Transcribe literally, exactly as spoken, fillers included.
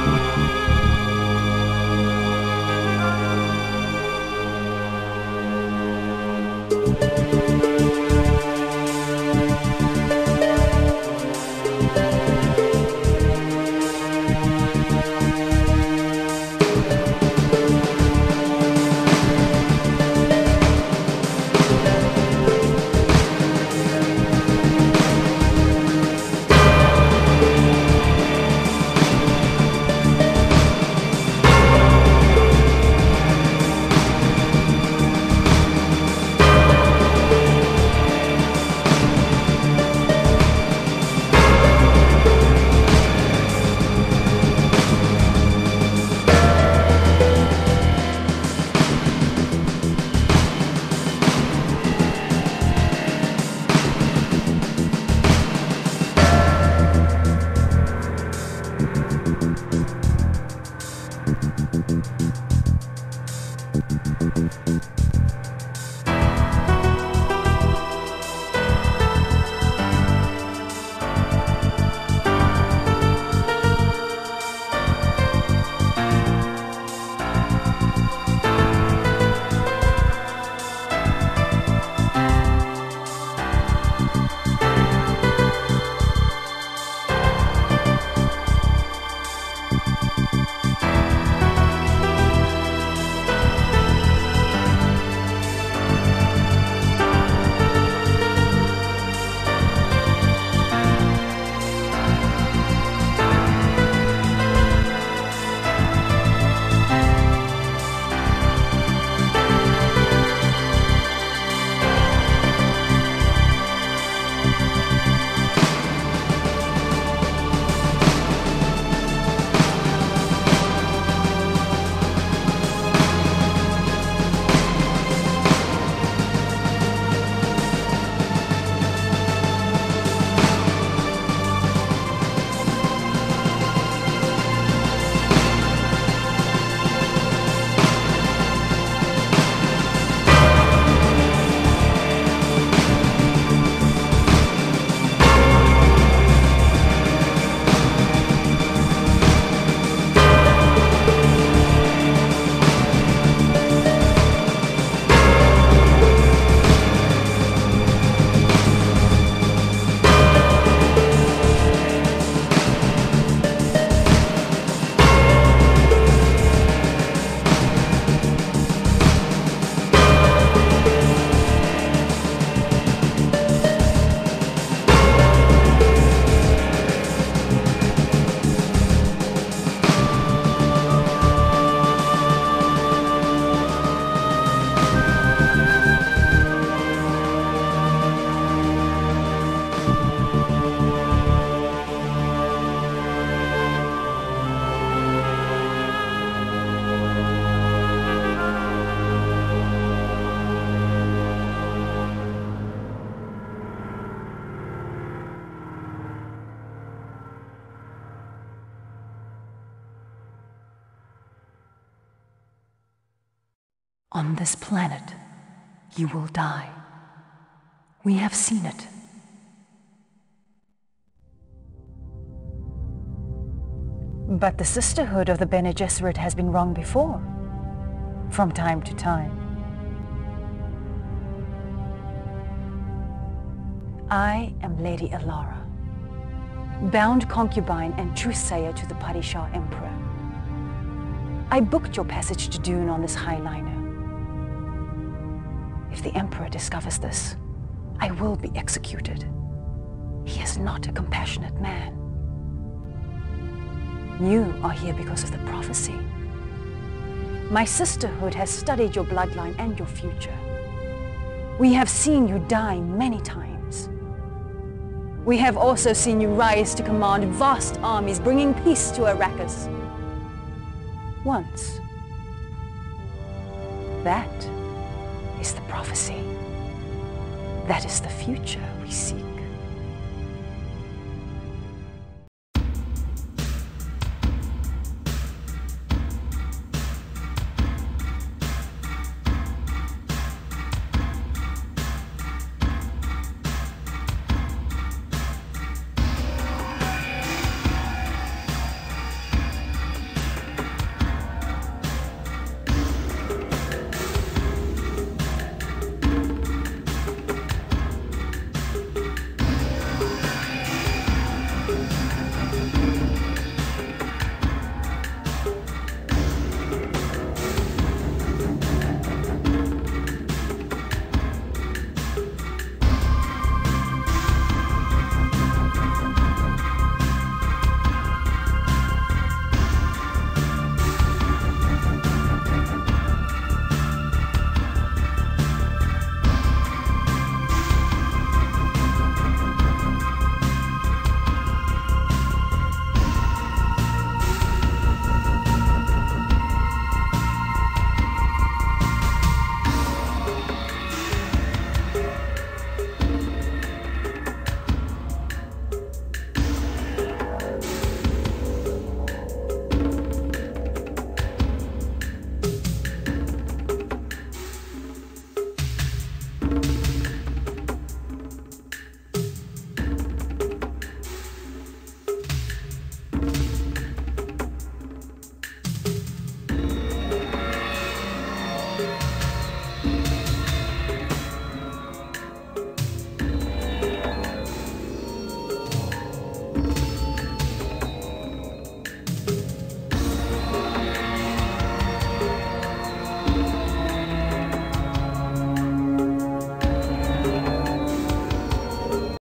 On this planet, you will die. We have seen it. But the Sisterhood of the Bene Gesserit has been wrong before, from time to time. I am Lady Alara, bound concubine and truthsayer to the Padishah Emperor. I booked your passage to Dune on this highliner. If the Emperor discovers this, I will be executed. He is not a compassionate man. You are here because of the prophecy. My sisterhood has studied your bloodline and your future. We have seen you die many times. We have also seen you rise to command vast armies, bringing peace to Arrakis. Once. That is the prophecy. That is the future we seek.